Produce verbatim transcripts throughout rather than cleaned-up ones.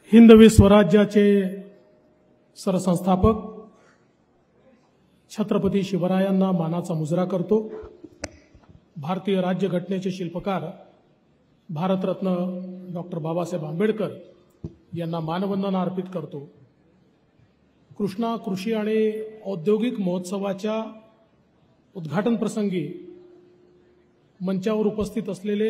हिंदवी स्वराज्याचे सरसंस्थापक छत्रपती शिवरायांना मानाचा मुजरा करतो। भारतीय राज्यघटनेचे शिल्पकार भारतरत्न डॉक्टर बाबासाहेब आंबेडकर यांना मानवंदना अर्पित करतो। कृष्णा कृषी आणि औद्योगिक महोत्सवाच्या उद्घाटन प्रसंगी मंचावर उपस्थित असलेले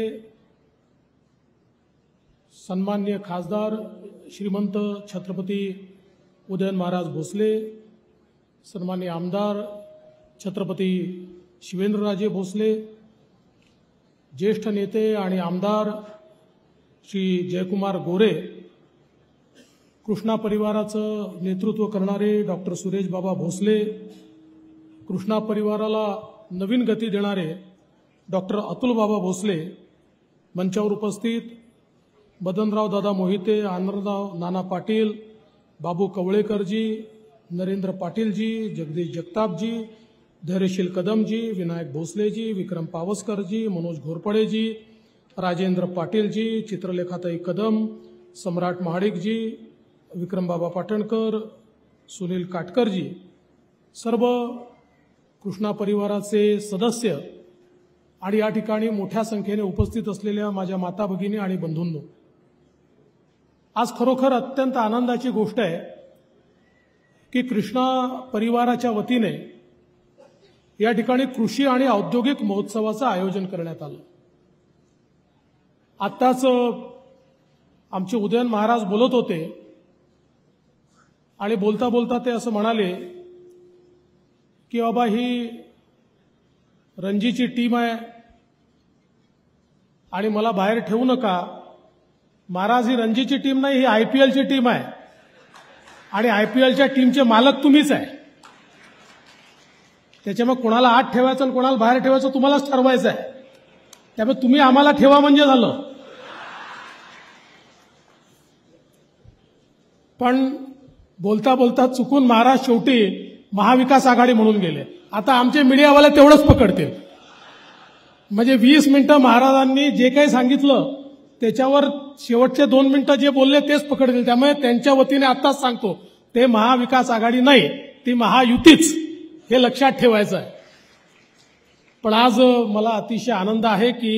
सन्माननीय खासदार श्रीमंत छत्रपती उदयन महाराज भोसले, सन्माननीय आमदार छत्रपती शिवेंद्रराजे भोसले, ज्येष्ठ नेते आणि आमदार श्री जयकुमार गोरे, कृष्णा परिवाराचं नेतृत्व करणारे डॉक्टर सुरेश बाबा भोसले, कृष्णा परिवाराला नवीन गती देणारे डॉक्टर अतुल बाबा भोसले, मंचावर उपस्थित मदनराव दादा मोहिते, आनंदराव नाना पाटील, बाबू कवळेकरजी, नरेंद्र पाटीलजी, जगदीश जगतापजी, धैर्यशील कदमजी, विनायक भोसलेजी, विक्रम पावसकरजी, मनोज घोरपडेजी, राजेंद्र पाटीलजी, चित्रलेखाताई कदम, सम्राट महाडिकजी, विक्रमबाबा पाटणकर, सुनील काटकरजी, सर्व कृष्णा परिवाराचे सदस्य आणि या ठिकाणी मोठ्या संख्येने उपस्थित असलेल्या माझ्या माता भगिनी आणि बंधूंनो, आज खरोखर अत्यंत आनंदाची गोष्ट आहे की कृष्णा परिवाराच्या वतीने या ठिकाणी कृषी आणि औद्योगिक महोत्सवाचं आयोजन करण्यात आलं। आत्ताच आमचे उदयन महाराज बोलत होते आणि बोलता बोलता ते असं म्हणाले की बाबा ही रणजीची टीम आहे आणि मला बाहेर ठेवू नका। महाराज, ही रणजीची टीम नाही, ही आयपीएलची टीम आहे आणि आयपीएलच्या टीमचे मालक तुम्हीच आहे। त्याच्यामुळे कोणाला आत ठेवायचं आणि कोणाला बाहेर ठेवायचं तुम्हालाच ठरवायचं आहे। त्यामुळे तुम्ही आम्हाला ठेवा म्हणजे झालं। पण बोलता बोलता चुकून महाराज शेवटी महाविकास आघाडी म्हणून गेले। आता आमचे मीडियावाले तेवढंच पकडतील। म्हणजे वीस मिनिटं महाराजांनी जे काही सांगितलं त्याच्यावर शेवटचे दोन मिनिटं जे बोलले तेच पकडतील। त्यामुळे त्यांच्या वतीने आताच सांगतो, ते महाविकास आघाडी नाही, ती महायुतीच, हे लक्षात ठेवायचं आहे। पण आज मला अतिशय आनंद आहे की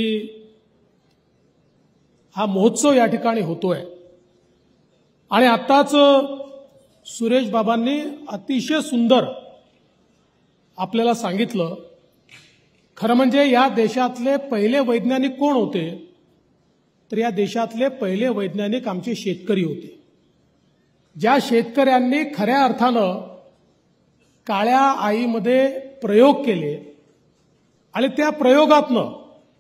हा महोत्सव या ठिकाणी होतोय आणि आताच सुरेश बाबांनी अतिशय सुंदर आपल्याला सांगितलं। खरं म्हणजे या देशातले पहिले वैज्ञानिक कोण होते, तर या देशातले पहिले वैज्ञानिक आमचे शेतकरी होते। ज्या शेतकऱ्यांनी खऱ्या अर्थानं काळ्या आईमध्ये प्रयोग केले आणि त्या प्रयोगातनं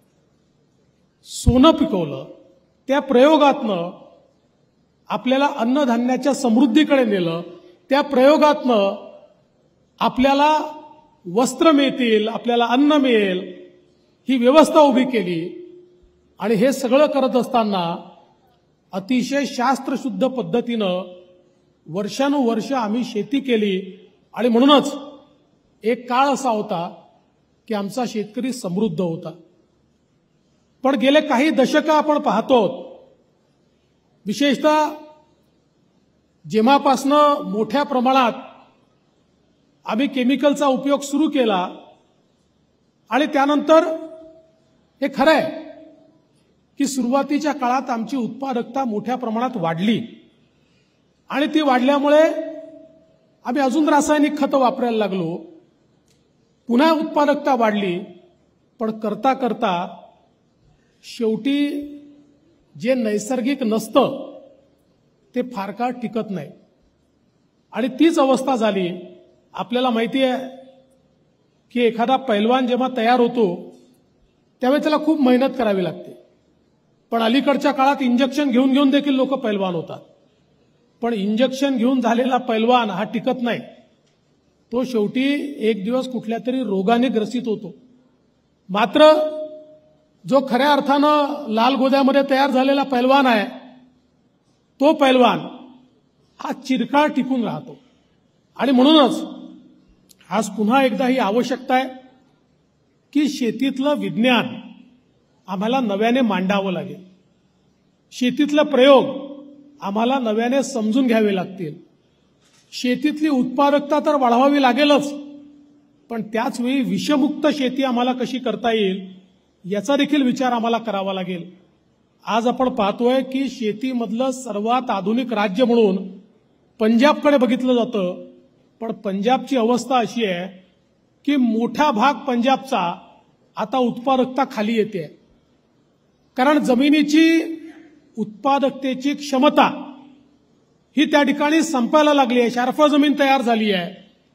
सोनं पिकवलं, त्या प्रयोगातनं आपल्याला अन्नधान्याच्या समृद्धीकडे नेलं, त्या प्रयोगातनं आपल्याला वस्त्र मिळतील, आपल्याला अन्न मिळेल, ही व्यवस्था उभी केली। आणि हे सगळं करत असताना अतिशय शास्त्रशुद्ध पद्धतीनं वर्षानुवर्ष आम्ही शेती केली आणि म्हणूनच एक काळ असा होता की आमचा शेतकरी समृद्ध होता। पण गेले काही दशकं आपण पाहतो, विशेषतः जेव्हापासनं मोठ्या प्रमाणात आम्ही केमिकलचा उपयोग सुरू केला आणि त्यानंतर हे खरं आहे की सुरुवातीच्या काळात आमची उत्पादकता मोठ्या प्रमाणात वाढली आणि ती वाढल्यामुळे आम्ही अजून रासायनिक खतं वापरायला लागलो, पुन्हा उत्पादकता वाढली। पण करता करता शेवटी जे नैसर्गिक नसतं ते फार काळ टिकत नाही आणि तीच अवस्था झाली। आपल्याला माहिती आहे की एखादा पैलवान जेव्हा तयार होतो त्यावेळी त्याला खूप मेहनत करावी लागते। पण अलीकडच्या काळात इंजेक्शन घेऊन घेऊन देखील लोक पैलवान होतात। पण इंजेक्शन घेऊन झालेला पैलवान हा टिकत नाही, तो शेवटी एक दिवस कुठल्या तरी रोगाने ग्रसित होतो। मात्र जो खऱ्या अर्थानं लाल गोद्यामध्ये तयार झालेला पैलवान आहे, तो पैलवान हा चिरकाळ टिकून राहतो। आणि म्हणूनच आज पुन्हा एकदा ही आवश्यकता आहे की शेतीतलं विज्ञान आम्हाला नव्याने मांडावं लागेल। शेतीतला प्रयोग आम्हाला नव्याने समजून घ्यावे लागतील. शेतीतली उत्पादकता तर वाढवावी लागेलच, पण त्याच वेळी विषमुक्त शेती आम्हाला कशी करता येईल याचा देखील विचार आम्हाला करावा लागेल. आज आपण पाहतोय की शेतीमधलं सर्वात आधुनिक राज्य म्हणून पंजाबकडे बघितलं जातं, पण पंजाबची अवस्था अशी आहे की मोठा भाग पंजाबचा आता उत्पादकता खाली येते, कारण जमिनीची उत्पादकतेची क्षमता ही त्या ठिकाणी संपायला लागली आहे. शार्फळ जमीन तयार झाली आहे.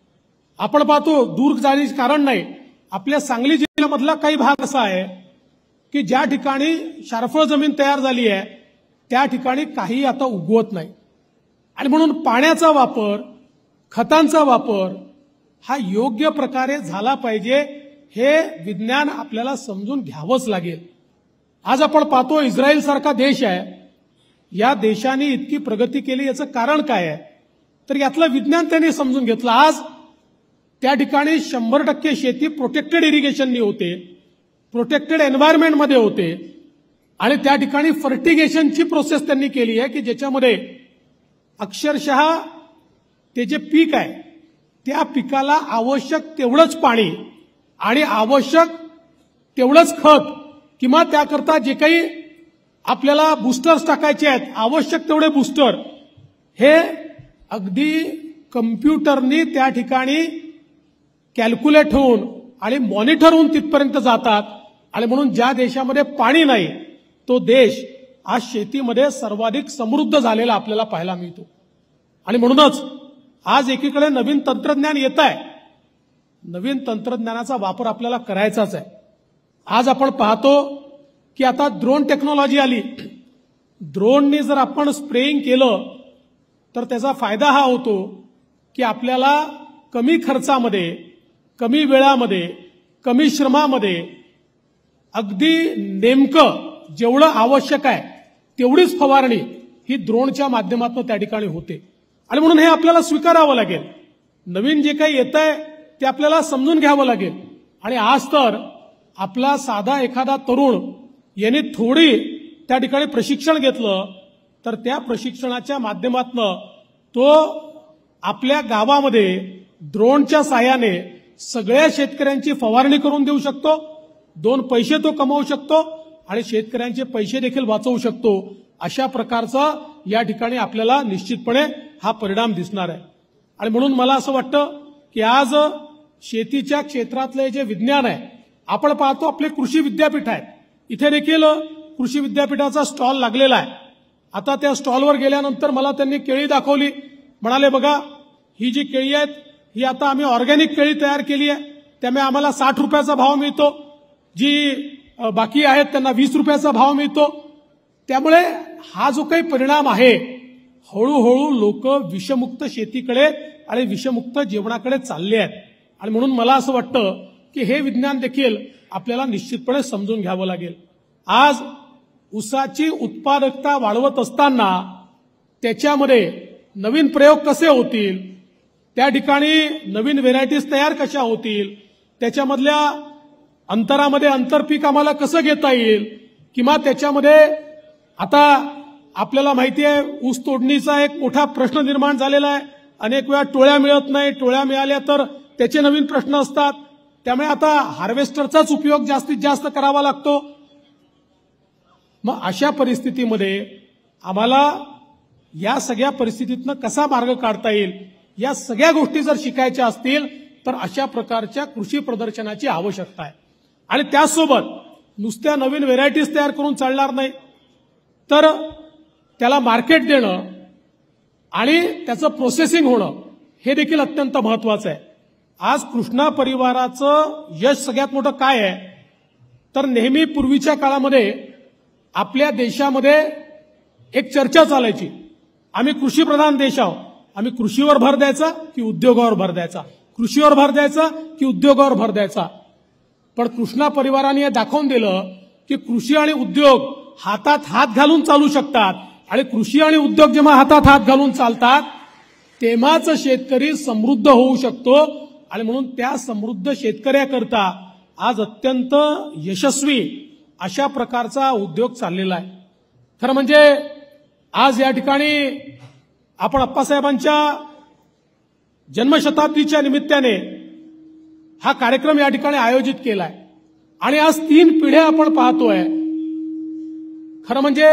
आपण पाहतो, दूर जाण्याचे कारण नाही, आपल्या सांगली जिल्ह्यामधला काही भाग असा आहे की ज्या ठिकाणी शार्फळ जमीन तयार झाली आहे त्या ठिकाणी काही आता उगवत नाही. आणि म्हणून पाण्याचा वापर, खतांचा वापर हा योग्य प्रकारे झाला पाहिजे, हे विज्ञान आपल्याला समजून घ्यावंच लागेल. आज आपण पाहतो इस्रायल सारखा देश आहे, या देशाने इतकी प्रगती केली, याचं कारण काय आहे तर यातलं विज्ञान त्यांनी समजून घेतलं. आज त्या ठिकाणी शंभर टक्के शेती प्रोटेक्टेड इरिगेशननी होते, प्रोटेक्टेड एन्व्हायरमेंटमध्ये होते, आणि त्या ठिकाणी फर्टिगेशनची प्रोसेस त्यांनी केली आहे की ज्याच्यामध्ये अक्षरशः ते जे पीक आहे त्या पिकाला आवश्यक तेवढंच पाणी आणि आवश्यक तेवढंच खत, किंवा त्याकरता जे काही आपल्याला बूस्टर्स टाकायचे आहेत आवश्यक तेवढे बूस्टर, हे अगदी कम्प्युटरनी त्या ठिकाणी कॅल्क्युलेट होऊन आणि मॉनिटर होऊन तिथपर्यंत जातात. आणि म्हणून ज्या देशामध्ये पाणी नाही तो देश आज शेतीमध्ये सर्वाधिक समृद्ध झालेला आपल्याला पाहायला मिळतो. आणि म्हणूनच आज एकीकडे नवीन तंत्रज्ञान येत आहे, नवीन तंत्रज्ञानाचा वापर आपल्याला करायचाच आहे. आज आपण पाहतो की आता ड्रोन टेक्नॉलॉजी आली. ड्रोननी जर आपण स्प्रेइंग केलं तर त्याचा फायदा हा होतो की आपल्याला कमी खर्चामध्ये, कमी वेळामध्ये, कमी श्रमामध्ये अगदी नेमकं जेवढं आवश्यक आहे तेवढीच फवारणी ही ड्रोनच्या माध्यमातून त्या ठिकाणी होते. आणि म्हणून हे आपल्याला स्वीकारावं लागेल. नवीन जे काही येत आहे ते आपल्याला समजून घ्यावं लागेल. आणि आज तर आपला साधा एखादा तरुण याने थोडी त्या ठिकाणी प्रशिक्षण घेतलं तर त्या प्रशिक्षणाच्या माध्यमातून तो आपल्या गावामध्ये ड्रोनच्या साहाय्याने सगळ्या शेतकऱ्यांची फवारणी करून देऊ शकतो, दोन पैसे तो कमावू शकतो आणि शेतकऱ्यांचे पैसे देखील वाचवू शकतो. अशा प्रकारचा या ठिकाणी आपल्याला निश्चितपणे हा परिणाम दिसणार आहे. आणि म्हणून मला असं वाटतं की आज शेतीच्या क्षेत्रातले जे विज्ञान आहे, आपण पाहतो आपले कृषी विद्यापीठ आहे, इथे देखील कृषी विद्यापीठाचा स्टॉल लागलेला आहे. आता त्या स्टॉलवर गेल्यानंतर मला त्यांनी केळी दाखवली, म्हणाले बघा ही जी केळी आहेत ही आता आम्ही ऑर्गॅनिक केळी तयार केली आहे, त्यामुळे आम्हाला साठ रुपयाचा भाव मिळतो, जी बाकी आहेत त्यांना वीस रुपयाचा भाव मिळतो. त्यामुळे हा जो काही परिणाम आहे, हळूहळू लोक विषमुक्त शेतीकडे आणि विषमुक्त जेवणाकडे चालले आहेत. आणि म्हणून मला असं वाटतं की हे विज्ञान देखील आपल्याला निश्चितपणे समजून घ्यावं लागेल. आज ऊसाची उत्पादकता वाढवत असताना त्याच्यामध्ये नवीन प्रयोग कसे होतील, त्या ठिकाणी नवीन व्हेरायटीज तयार कशा होतील, त्याच्यामधल्या अंतरामध्ये आंतरपीक आम्हाला कसं घेता येईल, किंवा त्याच्यामध्ये आता आपल्याला माहिती आहे ऊस तोडणीचा एक मोठा प्रश्न निर्माण झालेला आहे. अनेक वेळा टोळ्या मिळत नाही, टोळ्या मिळाल्या तर त्याचे नवीन प्रश्न असतात. त्यामुळे आता हार्वेस्टरचाच उपयोग जास्तीत जास्त करावा लागतो. मग अशा परिस्थितीमध्ये आम्हाला या सगळ्या परिस्थितीतनं कसा मार्ग काढता येईल, या सगळ्या गोष्टी जर शिकायच्या असतील तर अशा प्रकारच्या कृषी प्रदर्शनाची आवश्यकता आहे. आणि त्याचसोबत नुसत्या नवीन व्हेरायटीज तयार करून चालणार नाही, तर त्याला मार्केट देणं आणि त्याचं प्रोसेसिंग होणं हे देखील अत्यंत महत्वाचं आहे. आज कृष्णा परिवाराचं यश सगळ्यात मोठं काय आहे तर नेहमी पूर्वीच्या काळामध्ये आपल्या देशामध्ये एक चर्चा चालायची, आम्ही कृषीप्रधान देश आहोत, आम्ही कृषीवर भर द्यायचा की उद्योगावर भर द्यायचा, कृषीवर भर द्यायचा की उद्योगावर भर द्यायचा. पण कृष्णा परिवाराने हे दाखवून दिलं की कृषी आणि उद्योग हातात हात घालून चालू शकतात. आणि कृषी आणि उद्योग जेव्हा हातात हात घालून चालतात तेव्हाच शेतकरी समृद्ध होऊ शकतो. आणि म्हणून त्या समृद्ध शेतकऱ्याकरता आज अत्यंत यशस्वी अशा प्रकारचा उद्योग चाललेला आहे. खरं म्हणजे आज या ठिकाणी आपण अप्पासाहेबांच्या जन्मशताब्दीच्या निमित्ताने हा कार्यक्रम या ठिकाणी आयोजित केलाय आणि आज तीन पिढ्या आपण पाहतोय. खरं म्हणजे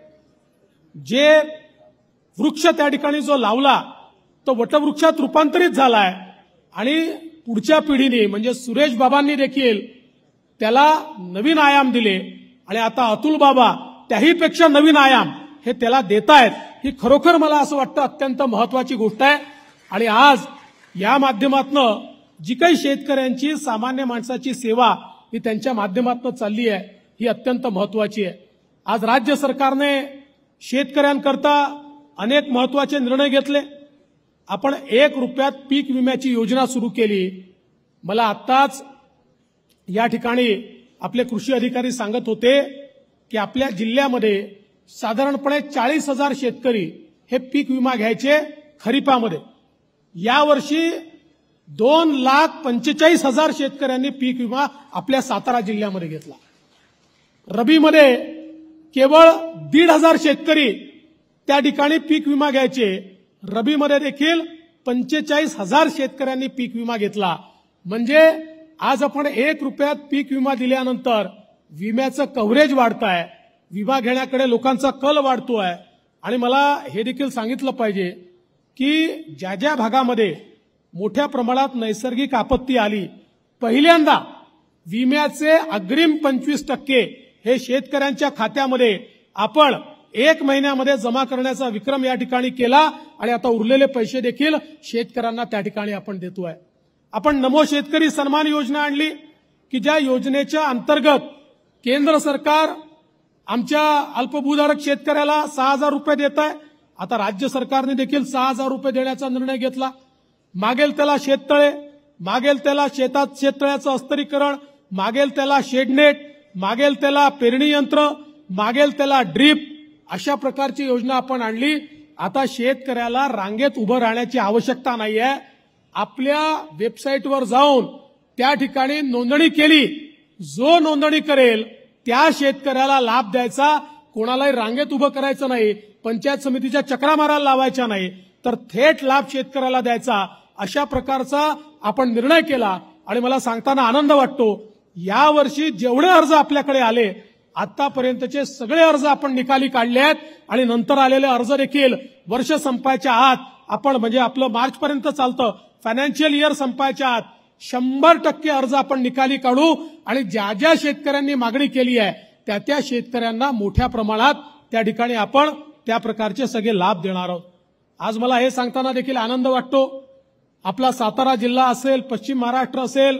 जे वृक्ष त्या ठिकाणी जो लावला तो वटवृक्षात रूपांतरित झालाय आणि पुढच्या पिढीने म्हणजे सुरेश बाबांनी देखील त्याला नवीन आयाम दिले आणि आता अतुल बाबा त्याही पेक्षा नवीन आयाम हे त्याला देतायत. ही खरोखर मला असं वाटतं अत्यंत महत्वाची गोष्ट आहे. आणि आज या माध्यमातून जी काही शेतकऱ्यांची सामान्य माणसाची सेवा ही त्यांच्या माध्यमातून चालली आहे ही अत्यंत महत्वाची आहे. आज राज्य सरकारने शेतकऱ्यांकरता अनेक महत्वाचे निर्णय घेतले. आपण एक रुपयात पीक विम्याची योजना सुरू केली. मला आत्ताच या ठिकाणी आपले कृषी अधिकारी सांगत होते की आपल्या जिल्ह्यामध्ये साधारणपणे चाळीस हजार शेतकरी हे पीक विमा घ्यायचे खरीपामध्ये. यावर्षी दोन लाख पंचेचाळीस हजार शेतकऱ्यांनी पीक विमा आपल्या सातारा जिल्ह्यामध्ये घेतला. रबीमध्ये केवळ दीड हजार शेतकरी त्या ठिकाणी पीक विमा घ्यायचे. रबीमध्ये देखील पंचेचाळीस हजार शेतकऱ्यांनी पीक विमा घेतला. म्हणजे आज आपण एक रुपयात पीक विमा दिल्यानंतर विम्याचं कव्हरेज वाढत आहे, विमा घेण्याकडे लोकांचा कल वाढतोय. आणि मला हे देखील सांगितलं पाहिजे की ज्या ज्या भागामध्ये मोठ्या प्रमाणात नैसर्गिक आपत्ती आली पहिल्यांदा विम्याचे अग्रिम पंचवीस टक्के हे शेतकऱ्यांच्या खात्यामध्ये आपण एक महिन्यामध्ये जमा करण्याचा विक्रम या ठिकाणी केला आणि आता उरलेले पैसे देखील शेतकऱ्यांना त्या ठिकाणी आपण देतोय. आपण नमो शेतकरी सन्मान योजना आणली की ज्या योजनेच्या अंतर्गत केंद्र सरकार आमच्या अल्पभूधारक शेतकऱ्याला सहा हजार रुपये देत आहे. आता राज्य सरकारने देखील सहा हजार रुपये देण्याचा निर्णय घेतला. मागेल त्याला शेततळे, मागेल त्याला शेतात शेततळ्याचं अस्तरीकरण, मागेल त्याला शेडनेट, मागेल त्याला पेरणी यंत्र, मागेल त्याला ड्रीप, अशा प्रकारची योजना आपण आणली. आता शेतकऱ्याला रांगेत उभं राहण्याची आवश्यकता नाहीये. आपल्या वेबसाईटवर जाऊन त्या ठिकाणी नोंदणी केली, जो नोंदणी करेल त्या शेतकऱ्याला लाभ द्यायचा. कोणालाही रांगेत उभं करायचं नाही, पंचायत समितीच्या चक्रा मारायला लावायच्या नाही, तर थेट लाभ शेतकऱ्याला द्यायचा. अशा प्रकारचा आपण निर्णय केला आणि मला सांगताना आनंद वाटतो यावर्षी जेवढे अर्ज आपल्याकडे आले आतापर्यंतचे सगळे अर्ज आपण निकाली काढले आहेत आणि नंतर आलेले अर्ज देखील वर्ष संपायच्या आत आपण म्हणजे आपलं मार्च पर्यंत चालतं फायनान्शियल इयर संपायच्या आत शंभर टक्के अर्ज आपण निकाली काढू आणि ज्या ज्या शेतकऱ्यांनी मागणी केली आहे त्या त्या शेतकऱ्यांना मोठ्या प्रमाणात त्या ठिकाणी आपण त्या प्रकारचे सगळे लाभ देणार आहोत. आज मला हे सांगताना देखील आनंद वाटतो आपला सातारा जिल्हा असेल, पश्चिम महाराष्ट्र असेल,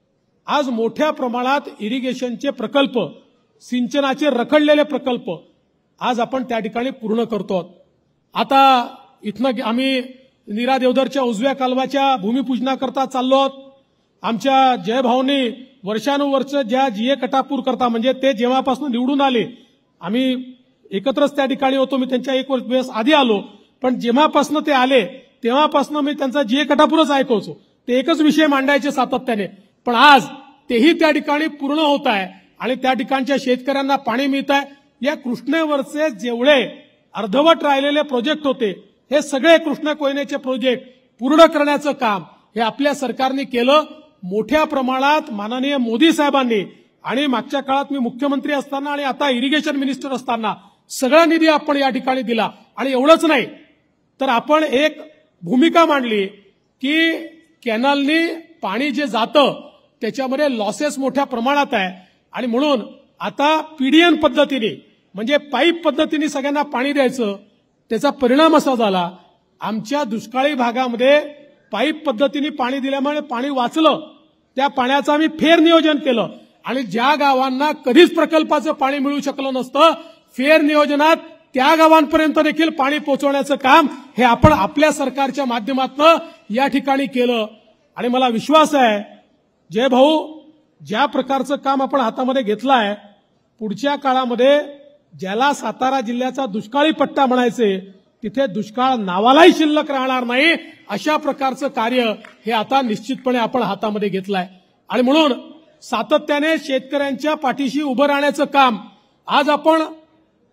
आज मोठ्या प्रमाणात इरिगेशनचे प्रकल्प, सिंचनाचे रखडलेले प्रकल्प आज आपण त्या ठिकाणी पूर्ण करतो. आता इथनं आम्ही नीरा देवधरच्या उजव्या कालव्याच्या भूमिपूजनाकरता चाललो आहोत. आमच्या जयभाऊनी वर्षानुवर्ष ज्या जीए कटापूर करता म्हणजे ते जेव्हापासून निवडून आले, आम्ही एकत्रच त्या ठिकाणी होतो, मी त्यांच्या एक वर्ष आधी आलो, पण जेव्हापासून ते आले तेव्हापासून मी त्यांचा जीए कटापूरच ऐकवतो. ते एकच विषय मांडायचे सातत्याने, पण आज तेही त्या ठिकाणी पूर्ण होत आहे आणि त्या ठिकाणच्या शेतकऱ्यांना पाणी मिळत आहे. या कृष्णेवरचे जेवढे अर्धवट राहिलेले प्रोजेक्ट होते हे सगळे कृष्णा कोयनेचे प्रोजेक्ट पूर्ण करण्याचं काम हे आपल्या सरकारने केलं. मोठ्या प्रमाणात माननीय मोदी साहेबांनी आणि मागच्या काळात मी मुख्यमंत्री असताना आणि आता इरिगेशन मिनिस्टर असताना सगळा निधी आपण या ठिकाणी दिला. आणि एवढंच नाही तर आपण एक भूमिका मांडली की कॅनलनी पाणी जे जातं त्याच्यामध्ये लॉसेस मोठ्या प्रमाणात आहे आणि म्हणून आता पीडीएन पद्धतीने म्हणजे पाईप पद्धतीने सगळ्यांना पाणी द्यायचं. त्याचा परिणाम असा झाला आमच्या दुष्काळी भागामध्ये पाईप पद्धतीने पाणी दिल्यामुळे पाणी वाचलं. त्या पाण्याचं आम्ही फेर नियोजन केलं आणि ज्या गावांना कधीच प्रकल्पाचं पाणी मिळू शकलं नसतं फेर नियोजनात त्या गावांपर्यंत देखील पाणी पोहोचवण्याचं काम हे आपण आपल्या सरकारच्या माध्यमातून या ठिकाणी केलं. आणि मला विश्वास आहे जय भाऊ ज्या प्रकारचं काम आपण हातामध्ये घेतलं आहे पुढच्या काळामध्ये ज्याला सातारा जिल्ह्याचा दुष्काळी पट्टा म्हणायचे तिथे दुष्काळ नावालाही शिल्लक राहणार नाही अशा प्रकारचं कार्य हे आता निश्चितपणे आपण हातामध्ये घेतलंय. आणि म्हणून सातत्याने शेतकऱ्यांच्या पाठीशी उभं राहण्याचं काम आज आपण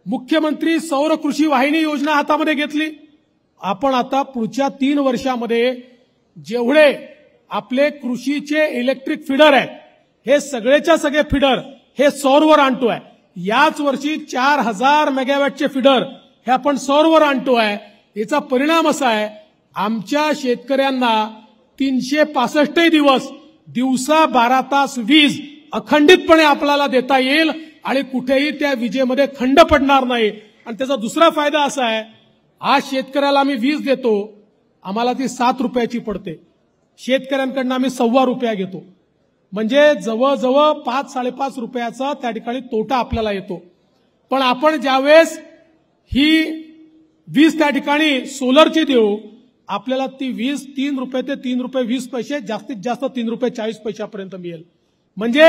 मुख्यमंत्री सौर कृषी वाहिनी योजना हातामध्ये घेतली. आपण आता पुढच्या तीन वर्षामध्ये जेवढे आपले कृषीचे इलेक्ट्रिक फीडर आहेत हे सगळेच्या सगळे फीडर हे सौरवर आणतोय. याच वर्षी चार हजार मेगावॅटचे फीडर हे आपण सौरवर आणतोय. याचा परिणाम असा आहे आमच्या शेतकऱ्यांना तीनशे पासष्ट दिवस दिवसा बारा तास वीज अखंडितपणे आपल्याला देता येईल आणि कुठेही त्या विजेमध्ये खंड पडणार नाही. आणि त्याचा दुसरा फायदा असा आहे आज शेतकऱ्याला आम्ही वीज देतो आम्हाला ती सात रुपयाची पडते. शेतकऱ्यांकडून आम्ही सव्वा रुपया घेतो म्हणजे जवळजवळ पाच साडेपाच रुपयाचा त्या ठिकाणी तोटा आपल्याला येतो. पण आपण ज्यावेळेस ही वीज त्या ठिकाणी सोलरची देऊ आपल्याला ती वीज तीन रुपये ते तीन रुपये वीस पैसे जास्तीत जास्त तीन रुपये चाळीस पैशापर्यंत मिळेल. म्हणजे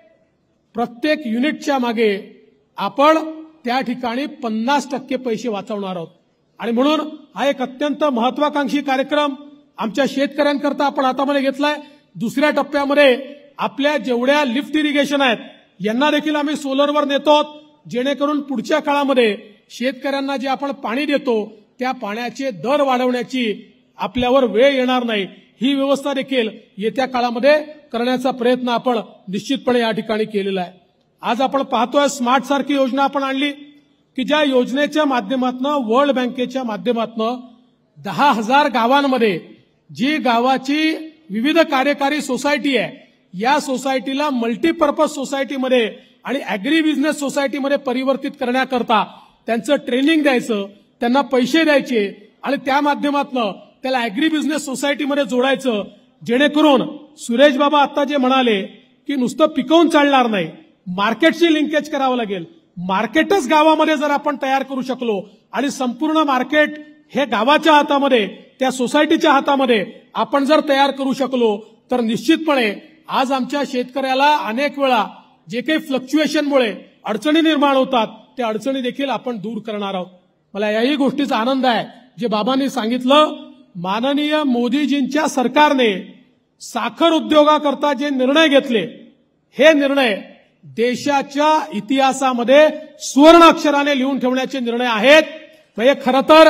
प्रत्येक युनिटच्या मागे आपण त्या ठिकाणी पन्नास टक्के पैसे वाचवणार आहोत. आणि म्हणून हा एक अत्यंत महत्वाकांक्षी कार्यक्रम आमच्या शेतकऱ्यांकरता आपण हातामध्ये घेतलाय. दुसऱ्या टप्प्यामध्ये आपल्या जेवढ्या लिफ्ट इरिगेशन आहेत यांना देखील आम्ही सोलरवर नेतो जेणेकरून पुढच्या काळामध्ये शेतकऱ्यांना जे आपण पाणी देतो त्या पाण्याचे दर वाढवण्याची आपल्यावर वेळ येणार नाही. ही व्यवस्था देखील येत्या काळामध्ये करण्याचा प्रयत्न आपण निश्चितपणे या ठिकाणी केलेला आहे. आज आपण पाहतोय स्मार्ट सारखी योजना आपण आणली की ज्या योजनेच्या माध्यमातून वर्ल्ड बँकेच्या माध्यमातून दहा हजार गावांमध्ये जी गावाची विविध कार्यकारी सोसायटी आहे या सोसायटीला मल्टीपर्पज सोसायटीमध्ये आणि अॅग्री बिझनेस सोसायटीमध्ये परिवर्तित करण्याकरता त्यांचं ट्रेनिंग द्यायचं त्यांना पैसे द्यायचे आणि त्या माध्यमातून त्याला अॅग्री बिझनेस सोसायटीमध्ये जोडायचं जेणेकरून सुरेश बाबा आता जे म्हणाले की नुसतं पिकवून चालणार नाही मार्केटशी लिंकेज करावं लागेल. मार्केटच गावामध्ये जर आपण तयार करू शकलो आणि संपूर्ण मार्केट हे गावाच्या हातामध्ये त्या सोसायटीच्या हातामध्ये आपण जर तयार करू शकलो तर निश्चितपणे आज आमच्या शेतकऱ्याला अनेक वेळा जे काही फ्लक्च्युएशनमुळे अडचणी निर्माण होतात त्या अडचणी देखील आपण दूर करणार आहोत. मला याही गोष्टीचा आनंद आहे जे बाबांनी सांगितलं माननीय मोदीजींच्या सरकारने साखर उद्योगाकरता जे निर्णय घेतले हे निर्णय देशाच्या इतिहासामध्ये सुवर्ण अक्षराने लिहून ठेवण्याचे निर्णय आहेत. म्हणजे खरं तर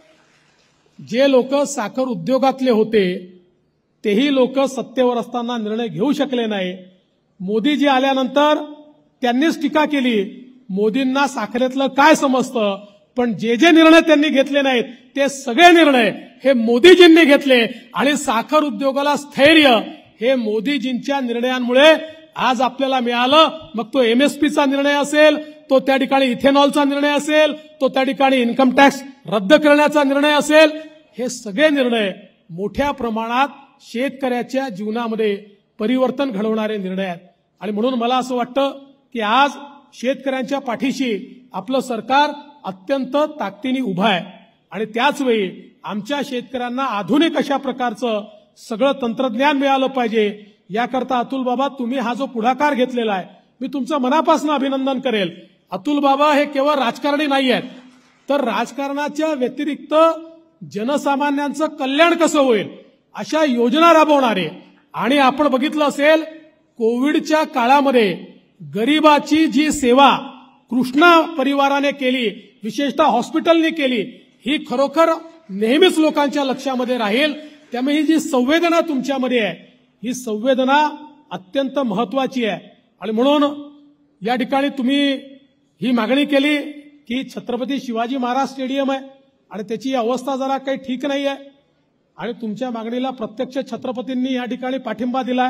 जे लोक साखर उद्योगातले होते तेही लोक सत्तेवर असताना निर्णय घेऊ शकले नाही. मोदीजी आल्यानंतर त्यांनीच टीका केली मोदींना साखरेतलं काय समजतं. पण जे जे निर्णय त्यांनी घेतले नाहीत ते सगळे निर्णय हे मोदीजींनी घेतले आणि साखर उद्योगाला स्थैर्य हे मोदीजींच्या निर्णयांमुळे आज आपल्याला मिळालं. मग तो एमएसपीचा निर्णय असेल तो त्या ठिकाणी इथेनॉलचा निर्णय असेल तो त्या ठिकाणी इन्कम टॅक्स रद्द करण्याचा निर्णय असेल हे सगळे निर्णय मोठ्या प्रमाणात शेतकऱ्याच्या जीवनामध्ये परिवर्तन घडवणारे निर्णय आहेत. आणि म्हणून मला असं वाटतं की आज शेतकऱ्यांच्या पाठीशी आपलं सरकार अत्यंत ताकदीने उभं आहे. आणि त्याचवेळी आमच्या शेतकऱ्यांना आधुनिक अशा प्रकारचं सगळं तंत्रज्ञान मिळालं पाहिजे याकरता अतुल बाबा तुम्ही हा जो पुढाकार घेतलेला आहे मी तुमचं मनापासून अभिनंदन करेल. अतुल बाबा हे केवळ राजकारणी नाही आहेत तर राजकारणाच्या व्यतिरिक्त जनसामान्यांचं कल्याण कसं होईल अशा योजना राबवणारे आणि आपण बघितलं असेल कोविडच्या काळामध्ये गरिबाची जी सेवा कृष्णा परिवाराने केली विशेषतः हॉस्पिटलने केली ही खरोखर नेहमीच लोकांच्या लक्षामध्ये राहील. त्यामुळे ही जी संवेदना तुमच्यामध्ये आहे ही संवेदना अत्यंत महत्वाची आहे. आणि म्हणून या ठिकाणी तुम्ही ही मागणी केली की छत्रपती शिवाजी महाराज स्टेडियम आहे आणि त्याची अवस्था जरा काही ठीक नाही आहे आणि तुमच्या मागणीला प्रत्यक्ष छत्रपतींनी या ठिकाणी पाठिंबा दिलाय.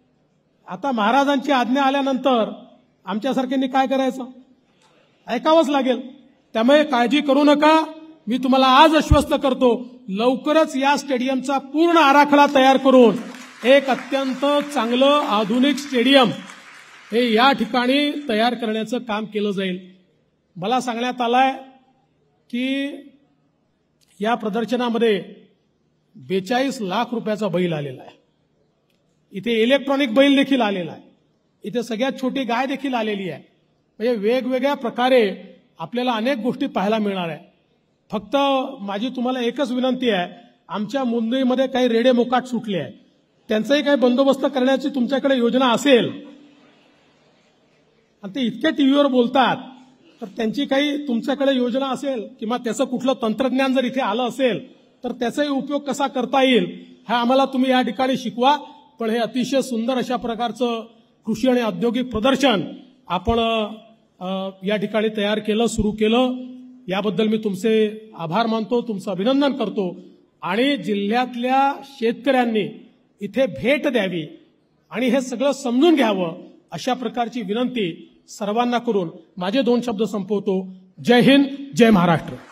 आता महाराजांची आज्ञा आल्यानंतर आमच्यासारख्यांनी काय करायचं ऐकावंच लागेल. त्यामुळे काळजी करू नका. मी तुम्हाला आज आश्वस्त करतो लवकरच या स्टेडियमचा पूर्ण आराखडा तयार करून एक अत्यंत चांगलं आधुनिक स्टेडियम हे या ठिकाणी तयार करण्याचं काम केलं जाईल. मला सांगण्यात आलंय की या प्रदर्शनामध्ये बेचाळीस लाख रुपयाचा बैल आलेला आहे. इथे इलेक्ट्रॉनिक बैल देखील आलेला आहे. इथे सगळ्यात छोटी गाय देखील आलेली आहे. म्हणजे वेगवेगळ्या प्रकारे आपल्याला अनेक गोष्टी पाहायला मिळणार आहे. फक्त माझी तुम्हाला एकच विनंती आहे आमच्या मुंबईमध्ये काही रेडे मोकाट सुटले आहे त्यांचाही काही बंदोबस्त करण्याची तुमच्याकडे योजना असेल आणि ते इतके टीव्हीवर बोलतात तर त्यांची काही तुमच्याकडे योजना असेल किंवा त्याचं कुठलं तंत्रज्ञान जर इथे आलं असेल तर त्याचाही उपयोग कसा करता येईल हा आम्हाला तुम्ही या ठिकाणी शिकवा. पण हे अतिशय सुंदर अशा प्रकारचं कृषी आणि औद्योगिक प्रदर्शन आपण या ठिकाणी तयार केलं, सुरू केलं. याबद्दल मी तुमचे आभार मानतो, तुमचं अभिनंदन करतो. आणि जिल्ह्यातल्या शेतकऱ्यांनी इथे भेट द्यावी आणि हे सगळं समजून घ्यावं अशा प्रकारची विनंती सर्वांना करून माझे दोन शब्द संपवतो. जय हिंद, जय महाराष्ट्र.